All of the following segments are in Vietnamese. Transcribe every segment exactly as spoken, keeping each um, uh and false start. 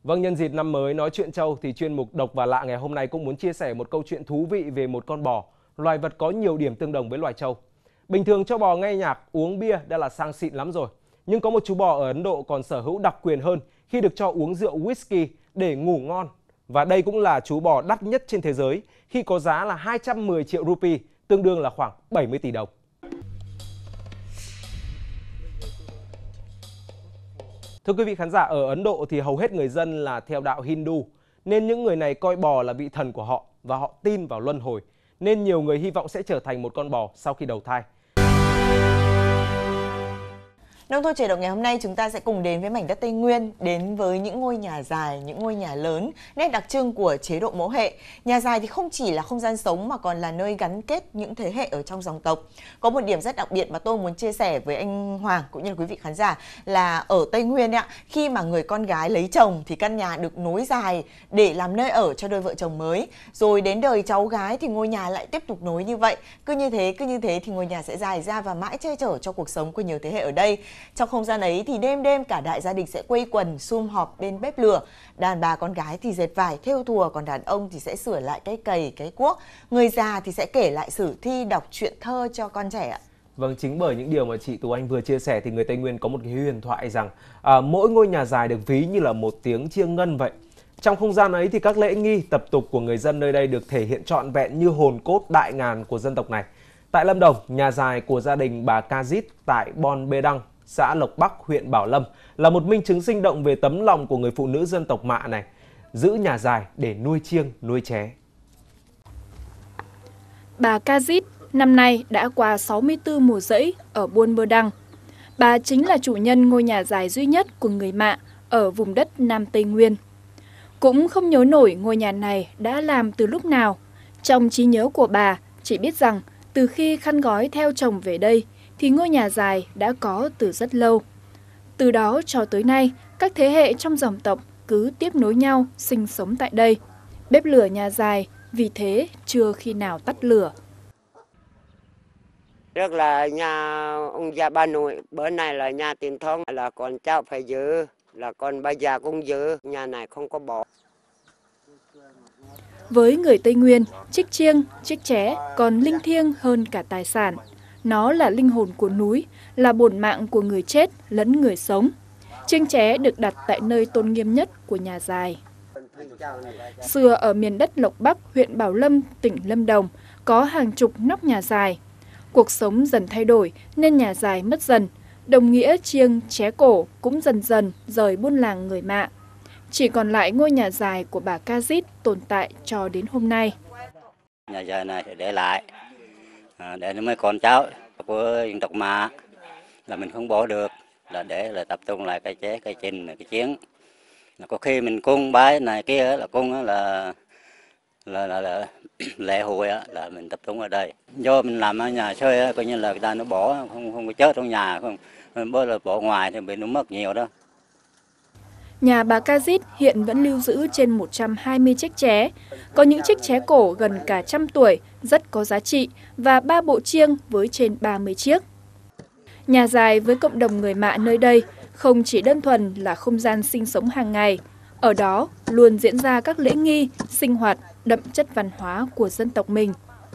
Vâng, nhân dịp năm mới nói chuyện trâu thì chuyên mục Độc và Lạ ngày hôm nay cũng muốn chia sẻ một câu chuyện thú vị về một con bò, loài vật có nhiều điểm tương đồng với loài trâu. Bình thường cho bò nghe nhạc, uống bia đã là sang xịn lắm rồi. Nhưng có một chú bò ở Ấn Độ còn sở hữu đặc quyền hơn khi được cho uống rượu whisky để ngủ ngon. Và đây cũng là chú bò đắt nhất trên thế giới khi có giá là hai trăm mười triệu rupee, tương đương là khoảng bảy mươi tỷ đồng. Thưa quý vị khán giả, ở Ấn Độ thì hầu hết người dân là theo đạo Hindu, nên những người này coi bò là vị thần của họ và họ tin vào luân hồi, nên nhiều người hy vọng sẽ trở thành một con bò sau khi đầu thai. Nông thôn Chuyển động ngày hôm nay chúng ta sẽ cùng đến với mảnh đất Tây Nguyên, đến với những ngôi nhà dài, những ngôi nhà lớn, nét đặc trưng của chế độ mẫu hệ. Nhà dài thì không chỉ là không gian sống mà còn là nơi gắn kết những thế hệ ở trong dòng tộc. Có một điểm rất đặc biệt mà tôi muốn chia sẻ với anh Hoàng cũng như là quý vị khán giả là ở Tây Nguyên ạ, khi mà người con gái lấy chồng thì căn nhà được nối dài để làm nơi ở cho đôi vợ chồng mới. Rồi đến đời cháu gái thì ngôi nhà lại tiếp tục nối như vậy. Cứ như thế, cứ như thế thì ngôi nhà sẽ dài ra và mãi che chở cho cuộc sống của nhiều thế hệ ở đây. Trong không gian ấy thì đêm đêm cả đại gia đình sẽ quây quần sum họp bên bếp lửa. Đàn bà con gái thì dệt vải, thêu thùa, còn đàn ông thì sẽ sửa lại cái cày, cái cuốc. Người già thì sẽ kể lại sử thi, đọc truyện thơ cho con trẻ ạ. Vâng, chính bởi những điều mà chị Tú Anh vừa chia sẻ thì người Tây Nguyên có một cái huyền thoại rằng à, mỗi ngôi nhà dài được ví như là một tiếng chiêng ngân vậy. Trong không gian ấy thì các lễ nghi, tập tục của người dân nơi đây được thể hiện trọn vẹn như hồn cốt đại ngàn của dân tộc này. Tại Lâm Đồng, nhà dài của gia đình bà Kazit tại Bon Bê Đăng, xã Lộc Bắc, huyện Bảo Lâm là một minh chứng sinh động về tấm lòng của người phụ nữ dân tộc Mạ này, giữ nhà dài để nuôi chiêng, nuôi chó. Bà Kazit năm nay đã qua sáu mươi tư mùa giẫy ở Buôn Bơ Đăng. Bà chính là chủ nhân ngôi nhà dài duy nhất của người Mạ ở vùng đất Nam Tây Nguyên. Cũng không nhớ nổi ngôi nhà này đã làm từ lúc nào. Trong trí nhớ của bà, chỉ biết rằng từ khi khăn gói theo chồng về đây, thì ngôi nhà dài đã có từ rất lâu. Từ đó cho tới nay, các thế hệ trong dòng tộc cứ tiếp nối nhau sinh sống tại đây. Bếp lửa nhà dài vì thế chưa khi nào tắt lửa. Trước là nhà ông già bà nội, bữa nay là nhà tiền thông, là con cháu phải giữ, là con bà già cũng giữ, nhà này không có bỏ. Với người Tây Nguyên, chiếc chiêng, chiếc chén còn linh thiêng hơn cả tài sản. Nó là linh hồn của núi, là bổn mạng của người chết lẫn người sống. Chiêng chén được đặt tại nơi tôn nghiêm nhất của nhà dài. Xưa ở miền đất Lộc Bắc, huyện Bảo Lâm, tỉnh Lâm Đồng, có hàng chục nóc nhà dài. Cuộc sống dần thay đổi nên nhà dài mất dần. Đồng nghĩa chiêng, chén cổ cũng dần dần rời buôn làng người Mạ. Chỉ còn lại ngôi nhà dài của bà Kazit tồn tại cho đến hôm nay. Nhà dài này để lại để mấy con cháu của dân tộc Mạ là mình không bỏ được, là để là tập trung lại cái chế, cái chinh, cái chiến. Là có khi mình cung bái này kia là cung là là, là, là lễ hội là mình tập trung ở đây. Do mình làm ở nhà chơi coi như là người ta nó bỏ không không có chết trong nhà, không mình bớt là bỏ ngoài thì bị nó mất nhiều đó. Nhà bà Kazit hiện vẫn lưu giữ trên một trăm hai mươi chiếc chén. Có những chiếc chén cổ gần cả trăm tuổi, rất có giá trị, và ba bộ chiêng với trên ba mươi chiếc. Nhà dài với cộng đồng người Mạ nơi đây không chỉ đơn thuần là không gian sinh sống hàng ngày. Ở đó luôn diễn ra các lễ nghi, sinh hoạt đậm chất văn hóa của dân tộc mình.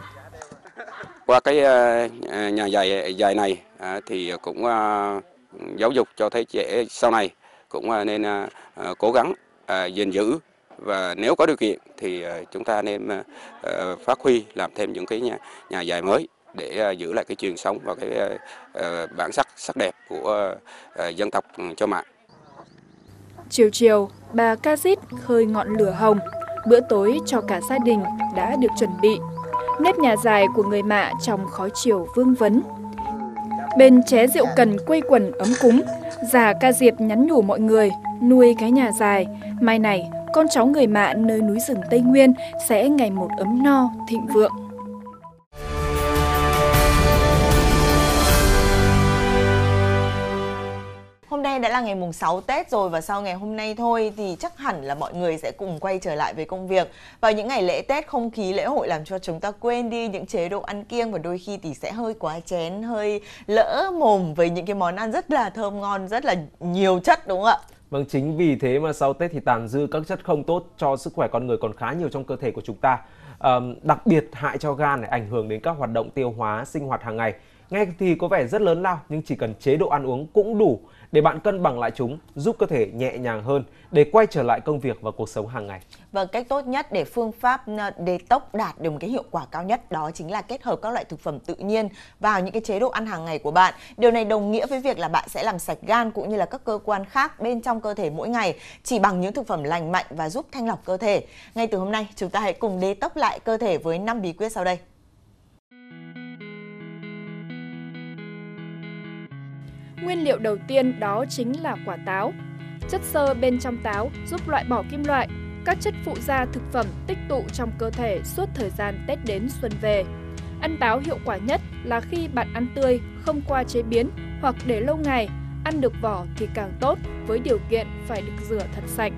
Qua cái nhà dài dài này thì cũng giáo dục cho thế hệ sau này cũng nên uh, cố gắng uh, gìn giữ, và nếu có điều kiện thì uh, chúng ta nên uh, phát huy làm thêm những cái nhà, nhà dài mới để uh, giữ lại cái truyền thống và cái uh, bản sắc sắc đẹp của uh, dân tộc Cho Mạ. Chiều chiều, bà Kazit khơi ngọn lửa hồng, bữa tối cho cả gia đình đã được chuẩn bị. Nếp nhà dài của người Mạ trong khói chiều vương vấn. Bên ché rượu cần quây quần ấm cúng, già Ca Diệp nhắn nhủ mọi người nuôi cái nhà dài. Mai này, con cháu người Mạ nơi núi rừng Tây Nguyên sẽ ngày một ấm no, thịnh vượng. Hôm nay đã là ngày mùng sáu Tết rồi, và sau ngày hôm nay thôi thì chắc hẳn là mọi người sẽ cùng quay trở lại với công việc. Vào những ngày lễ Tết, không khí lễ hội làm cho chúng ta quên đi những chế độ ăn kiêng, và đôi khi thì sẽ hơi quá chén, hơi lỡ mồm với những cái món ăn rất là thơm ngon, rất là nhiều chất, đúng không ạ? Vâng, chính vì thế mà sau Tết thì tàn dư các chất không tốt cho sức khỏe con người còn khá nhiều trong cơ thể của chúng ta. À, đặc biệt hại cho gan này, ảnh hưởng đến các hoạt động tiêu hóa, sinh hoạt hàng ngày. Nghe thì có vẻ rất lớn lao, nhưng chỉ cần chế độ ăn uống cũng đủ để bạn cân bằng lại chúng, giúp cơ thể nhẹ nhàng hơn để quay trở lại công việc và cuộc sống hàng ngày. Và cách tốt nhất để phương pháp detox đạt được một cái hiệu quả cao nhất đó chính là kết hợp các loại thực phẩm tự nhiên vào những cái chế độ ăn hàng ngày của bạn. Điều này đồng nghĩa với việc là bạn sẽ làm sạch gan cũng như là các cơ quan khác bên trong cơ thể mỗi ngày chỉ bằng những thực phẩm lành mạnh và giúp thanh lọc cơ thể. Ngay từ hôm nay, chúng ta hãy cùng detox lại cơ thể với năm bí quyết sau đây. Nguyên liệu đầu tiên đó chính là quả táo. Chất xơ bên trong táo giúp loại bỏ kim loại, các chất phụ gia thực phẩm tích tụ trong cơ thể suốt thời gian Tết đến xuân về. Ăn táo hiệu quả nhất là khi bạn ăn tươi, không qua chế biến hoặc để lâu ngày. Ăn được vỏ thì càng tốt, với điều kiện phải được rửa thật sạch.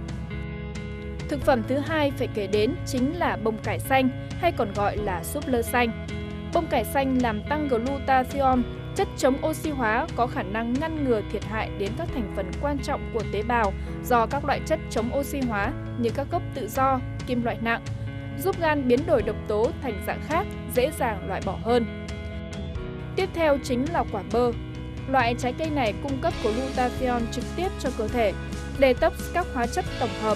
Thực phẩm thứ hai phải kể đến chính là bông cải xanh, hay còn gọi là súp lơ xanh. Bông cải xanh làm tăng glutathione, chất chống oxy hóa có khả năng ngăn ngừa thiệt hại đến các thành phần quan trọng của tế bào do các loại chất chống oxy hóa như các gốc tự do, kim loại nặng, giúp gan biến đổi độc tố thành dạng khác, dễ dàng loại bỏ hơn. Tiếp theo chính là quả bơ. Loại trái cây này cung cấp glutathione trực tiếp cho cơ thể, detox các hóa chất tổng hợp.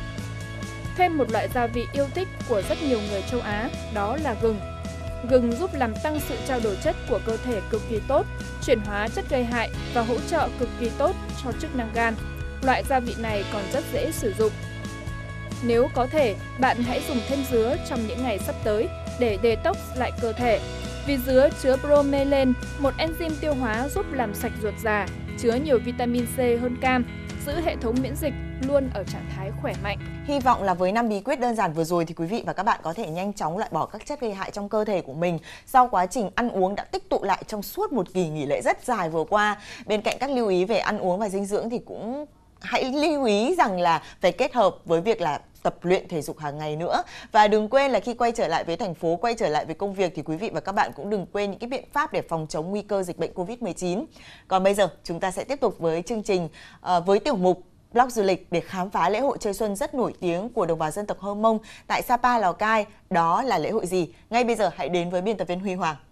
Thêm một loại gia vị yêu thích của rất nhiều người châu Á, đó là gừng. Gừng giúp làm tăng sự trao đổi chất của cơ thể cực kỳ tốt, chuyển hóa chất gây hại và hỗ trợ cực kỳ tốt cho chức năng gan. Loại gia vị này còn rất dễ sử dụng. Nếu có thể, bạn hãy dùng thêm dứa trong những ngày sắp tới để detox lại cơ thể. Vì dứa chứa bromelain, một enzyme tiêu hóa giúp làm sạch ruột già, chứa nhiều vitamin C hơn cam, giữ hệ thống miễn dịch luôn ở trạng thái khỏe mạnh. Hy vọng là với năm bí quyết đơn giản vừa rồi thì quý vị và các bạn có thể nhanh chóng loại bỏ các chất gây hại trong cơ thể của mình sau quá trình ăn uống đã tích tụ lại trong suốt một kỳ nghỉ lễ rất dài vừa qua. Bên cạnh các lưu ý về ăn uống và dinh dưỡng thì cũng hãy lưu ý rằng là phải kết hợp với việc là tập luyện thể dục hàng ngày nữa. Và đừng quên là khi quay trở lại với thành phố, quay trở lại với công việc thì quý vị và các bạn cũng đừng quên những cái biện pháp để phòng chống nguy cơ dịch bệnh Covid mười chín. Còn bây giờ chúng ta sẽ tiếp tục với chương trình uh, với tiểu mục Blog du lịch để khám phá lễ hội chơi xuân rất nổi tiếng của đồng bào dân tộc Hơ Mông tại Sapa, Lào Cai. Đó là lễ hội gì? Ngay bây giờ hãy đến với biên tập viên Huy Hoàng.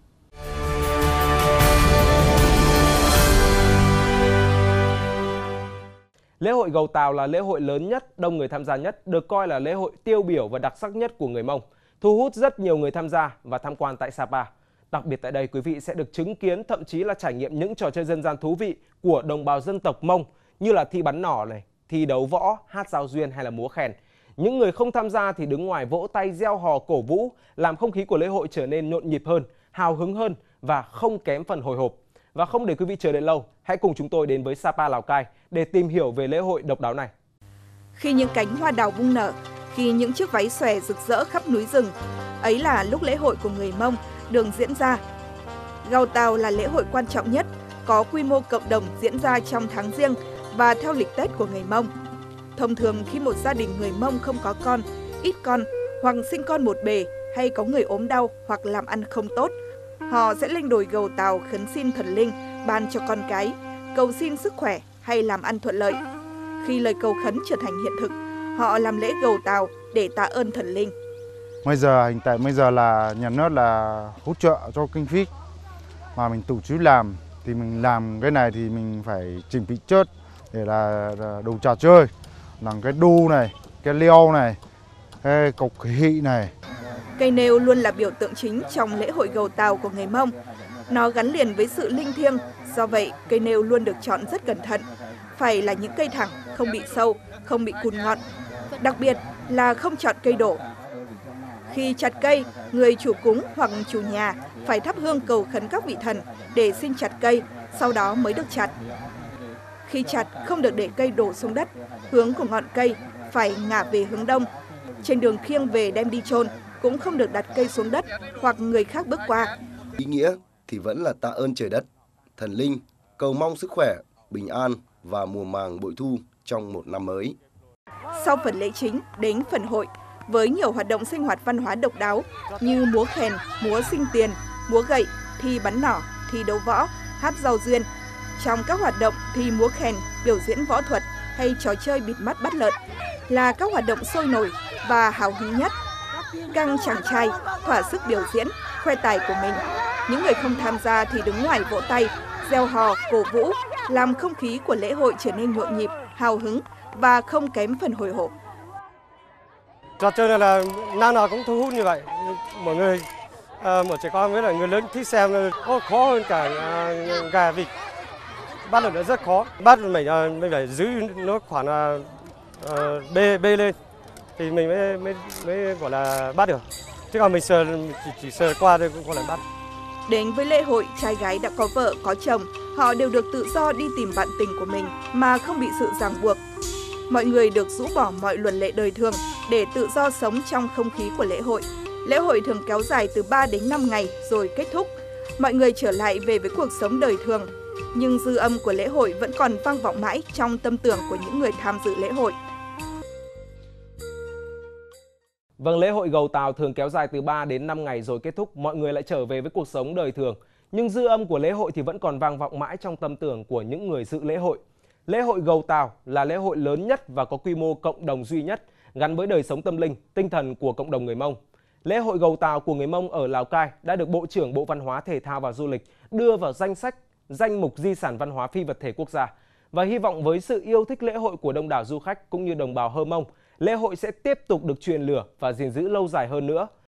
Lễ hội Gầu Tàu là lễ hội lớn nhất, đông người tham gia nhất, được coi là lễ hội tiêu biểu và đặc sắc nhất của người Mông, thu hút rất nhiều người tham gia và tham quan tại Sapa. Đặc biệt tại đây, quý vị sẽ được chứng kiến, thậm chí là trải nghiệm những trò chơi dân gian thú vị của đồng bào dân tộc Mông như là thi bắn nỏ này, thi đấu võ, hát giao duyên hay là múa khen. Những người không tham gia thì đứng ngoài vỗ tay reo hò cổ vũ, làm không khí của lễ hội trở nên nhộn nhịp hơn, hào hứng hơn và không kém phần hồi hộp. Và không để quý vị chờ đợi lâu, hãy cùng chúng tôi đến với Sapa, Lào Cai để tìm hiểu về lễ hội độc đáo này. Khi những cánh hoa đào bung nở, khi những chiếc váy xòe rực rỡ khắp núi rừng, ấy là lúc lễ hội của người Mông đường diễn ra. Gầu Tàu là lễ hội quan trọng nhất, có quy mô cộng đồng diễn ra trong tháng Giêng và theo lịch Tết của người Mông. Thông thường khi một gia đình người Mông không có con, ít con hoặc sinh con một bề hay có người ốm đau hoặc làm ăn không tốt, họ sẽ lên đồi Gầu Tàu khấn xin thần linh ban cho con cái, cầu xin sức khỏe hay làm ăn thuận lợi. Khi lời cầu khấn trở thành hiện thực, họ làm lễ Gầu Tàu để tạ ơn thần linh. Bây giờ hiện tại bây giờ là nhà nước là hỗ trợ cho kinh phí mà mình tự chú làm, thì mình làm cái này thì mình phải chuẩn bị trước để là, là đồ trò chơi, làm cái đu này, cái leo này, cái cọc hị này. Cây nêu luôn là biểu tượng chính trong lễ hội Gầu Tàu của người Mông. Nó gắn liền với sự linh thiêng, do vậy cây nêu luôn được chọn rất cẩn thận. Phải là những cây thẳng, không bị sâu, không bị cùn ngọn. Đặc biệt là không chọn cây đổ. Khi chặt cây, người chủ cúng hoặc chủ nhà phải thắp hương cầu khấn các vị thần để xin chặt cây, sau đó mới được chặt. Khi chặt, không được để cây đổ xuống đất, hướng của ngọn cây phải ngả về hướng đông. Trên đường khiêng về đem đi chôn cũng không được đặt cây xuống đất hoặc người khác bước qua. Ý nghĩa thì vẫn là tạ ơn trời đất, thần linh, cầu mong sức khỏe, bình an và mùa màng bội thu trong một năm mới. Sau phần lễ chính đến phần hội với nhiều hoạt động sinh hoạt văn hóa độc đáo như múa khen, múa sinh tiền, múa gậy, thi bắn nỏ, thi đấu võ, hát giao duyên. Trong các hoạt động thi múa khen, biểu diễn võ thuật, hay trò chơi bịt mắt bắt lợn là các hoạt động sôi nổi và hào hứng nhất. Các chàng trai thỏa sức biểu diễn, khoe tài của mình. Những người không tham gia thì đứng ngoài vỗ tay, reo hò, cổ vũ, làm không khí của lễ hội trở nên nhộn nhịp, hào hứng và không kém phần hồi hộp. Trò chơi này là năm nào cũng thu hút như vậy. Mọi người, à, một trẻ con với là người lớn thích xem có khó hơn cả à, gà vịt. Bắt được nó rất khó. Bắt mình à, mình phải giữ nó khoảng là à, bê bê lên thì mình mới mới mới gọi là bắt được. Chứ còn mình sờ chỉ, chỉ sờ qua thôi cũng không lại bắt. Đến với lễ hội, trai gái đã có vợ, có chồng, họ đều được tự do đi tìm bạn tình của mình mà không bị sự ràng buộc. Mọi người được rũ bỏ mọi luật lệ đời thường để tự do sống trong không khí của lễ hội. Lễ hội thường kéo dài từ ba đến năm ngày rồi kết thúc. Mọi người trở lại về với cuộc sống đời thường. Nhưng dư âm của lễ hội vẫn còn vang vọng mãi trong tâm tưởng của những người tham dự lễ hội. Vâng, lễ hội Gầu Tàu thường kéo dài từ ba đến năm ngày rồi kết thúc, mọi người lại trở về với cuộc sống đời thường. Nhưng dư âm của lễ hội thì vẫn còn vang vọng mãi trong tâm tưởng của những người dự lễ hội. Lễ hội Gầu Tàu là lễ hội lớn nhất và có quy mô cộng đồng duy nhất, gắn với đời sống tâm linh, tinh thần của cộng đồng người Mông. Lễ hội Gầu Tàu của người Mông ở Lào Cai đã được Bộ trưởng Bộ Văn hóa, Thể thao và Du lịch đưa vào danh sách, danh mục di sản văn hóa phi vật thể quốc gia. Và hy vọng với sự yêu thích lễ hội của đông đảo du khách cũng như đồng bào Hơ Mông, lễ hội sẽ tiếp tục được truyền lửa và gìn giữ lâu dài hơn nữa.